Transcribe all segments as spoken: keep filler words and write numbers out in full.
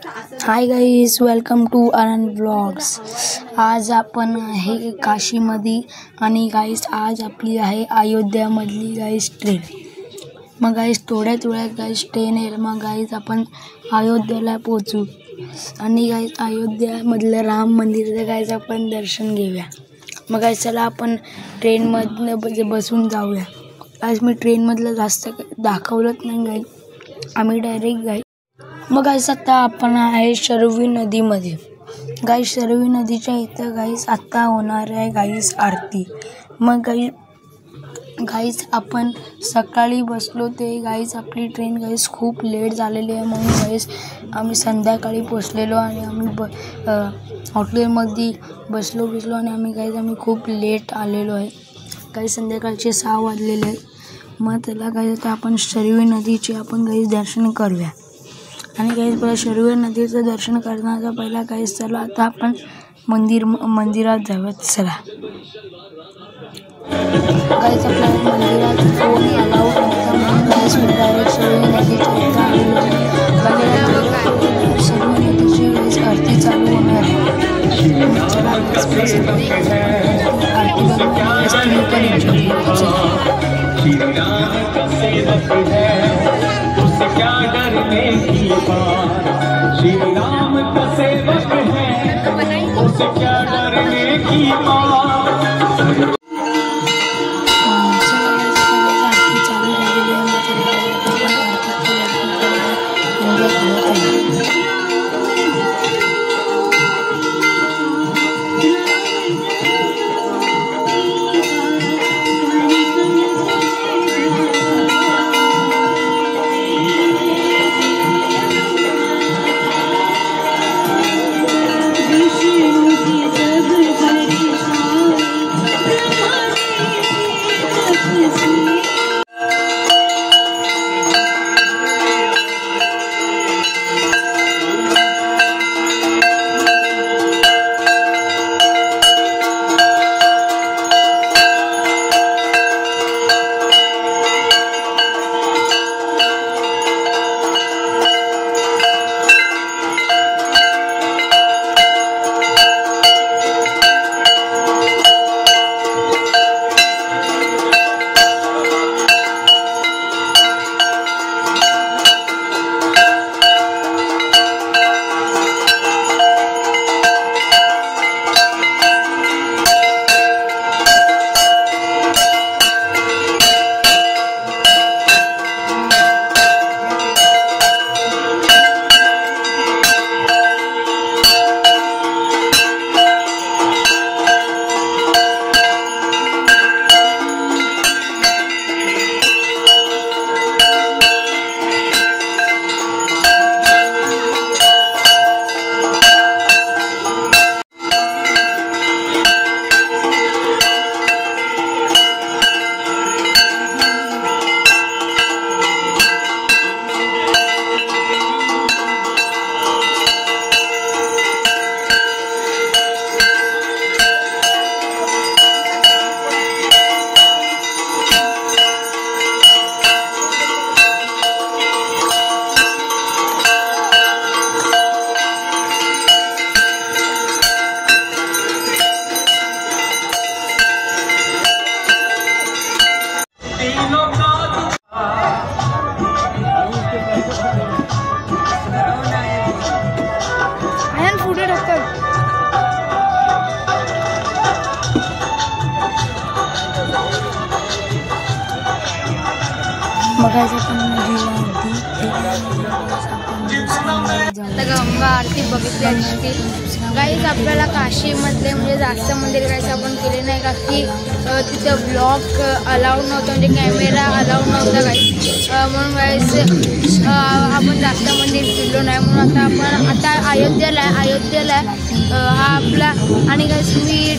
Hi guys, welcome to Anand blogs. आज आपण आहे काशीमध्ये आणि गाईज आज आपली आहे अयोध्यामधली गाईज ट्रेन। मग गाईज थोड्याच वेळात गाईज ट्रेन येईल। मग गाईज आपण अयोध्येला पोहोचू आणि गाईज अयोध्यामधलं राम मंदिराचं गाईज आपण दर्शन घेऊया। मग गाईज चला आपण ट्रेनमधनं बसून जाऊया। आज मी ट्रेनमधलं जास्त दाखवलंच नाही गाईज, आम्ही डायरेक्ट गाईज मग गाईज आता आपण आहे शरयू नदीमध्ये। गाईज शरयू नदीच्या इथं गाईज आत्ता होणार आहे गाईज आरती। मग गाईज गाईज आपण सकाळी बसलो ते गाईज आपली ट्रेन गाईज खूप लेट झालेली आहे, म्हणून गाईज आम्ही संध्याकाळी पोचलेलो आणि आम्ही ब हॉटेलमध्ये बसलो बसलो आणि आम्ही गाईज आम्ही खूप लेट आलेलो आहे। गाईज संध्याकाळचे सहा वाजलेले आहेत। मग त्याला गाईज आता आपण शरयू नदीचे आपण गाईज दर्शन करूया आणि गाईज पहिला शरयू नदीचं दर्शन करण्याचा पहिला गाईज चला आता आपण मंदिर मंदिरात जाऊयात। चला गाईज आपल्याला मंदिरात फोन अलाउ नव्हता, म्हणून गाईज मी डायरेक्ट शरयू नदीच्या इथं आलेलो आहे। शरयू नदीची गाईज आरती चालू होणार आहे। चला आरती श्री राम का सेवक है, उसे क्या डरने की बात। आता गंगा आरती बघितली असती। गाईज आपल्याला काशीमधले म्हणजे जास्त मंदिर गाईज आपण केले नाही का की तिथं ब्लॉग अलाउड नव्हतं, म्हणजे कॅमेरा अलाउड नव्हता गाईज, म्हणून गाईज आपण जास्त मंदिर फिरलो नाही। म्हणून आता आपण आता अयोध्येला आहे अयोध्येला हा आपला आणि गाईज मी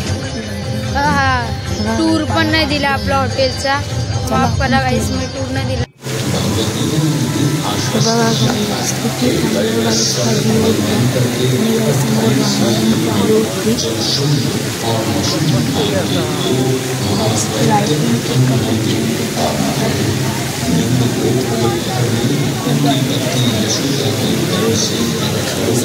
हा टूर पण नाही दिला आपला हॉटेलचा, माफ करा गाईज मी टूर नाही दिला। लाइटिंग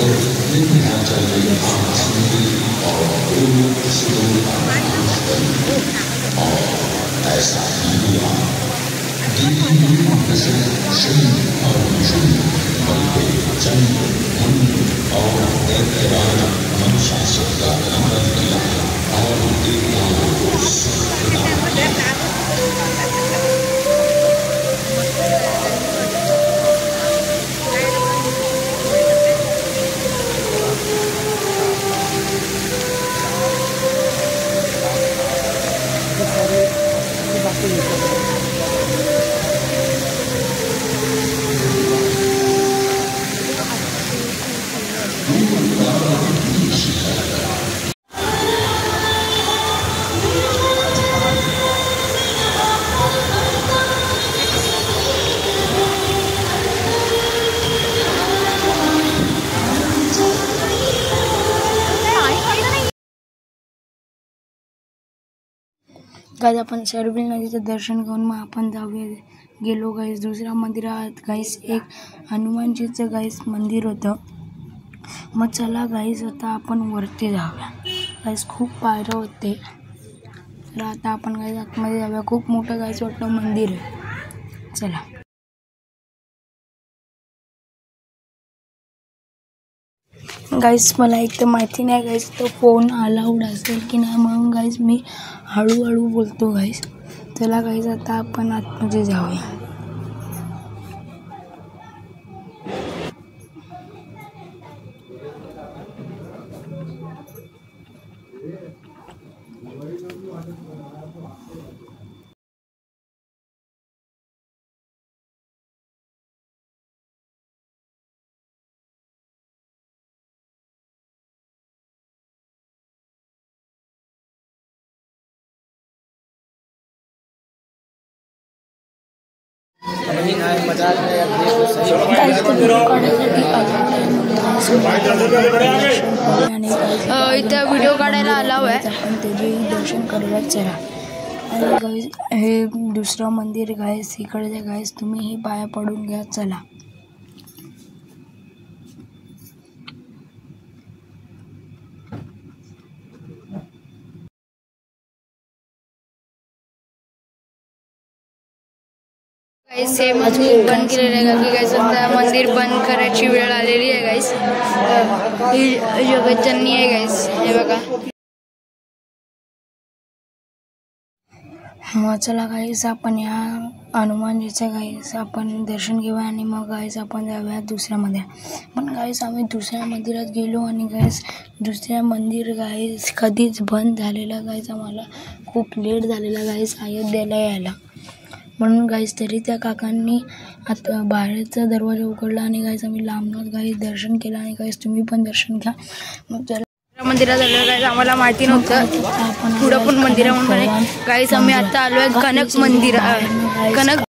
गाइस आपण शरबील नदीचं दर्शन घेऊन मग आपण जाऊया गेलो गाइस दुसऱ्या मंदिरात गाइस एक हनुमानजीचं गाइस मंदिर होतं। मग चला गाइस आता आपण वरती जाऊया गाइस खूप पायऱ्या होते तर आता आपण गाइस आतमध्ये जाऊया। खूप मोठं गाइस वाटतं मंदिर आहे चला। गाइस मला एक तर माहिती नाही गाइस तो फोन अलाउड असेल की नाही म्हणून गाइस मी हळूहळू बोलतो गाइस। चला गाइस आता आपण आतमध्ये जाऊया। इथं व्हिडिओ काढायला अलाव आहे आपण त्याचे दर्शन करूया चला। आणि गाइस हे दुसरं मंदिर गाइस इकडे गाइस तुम्ही ही पाया पडून घ्या चला। गाइस हे मंदिर बंद केलेलं आहे का की गाइस आता मंदिर बंद करायची वेळ आलेली आहे गाइस। ही जगज्जननी आहे गाइस हे बघा। मग चला गाइस आपण या हनुमानजीचं गाइस आपण दर्शन घेऊया आणि मग गाइस आपण जाऊया दुसऱ्या मंदिरात। पण गाइस आम्ही दुसऱ्या मंदिरात गेलो आणि गाइस दुसऱ्या मंदिर गाइस कधीच बंद झालेलं गाइस आम्हाला खूप लेट झालेला गाइस अयोध्येला यायला म्हणून गाइस तरी त्या काकांनी आता बाहेरचा दरवाजा उघडला आणि गाइस आम्ही लांबून गाइस दर्शन केलं आणि गाइस तुम्ही पण दर्शन घ्या। मग चला मंदिरात आलो गाइस आम्हाला माहिती नव्हतं पुढं पण मंदिर म्हणून गाइस आम्ही आता आलोय कनक मंदिर कनक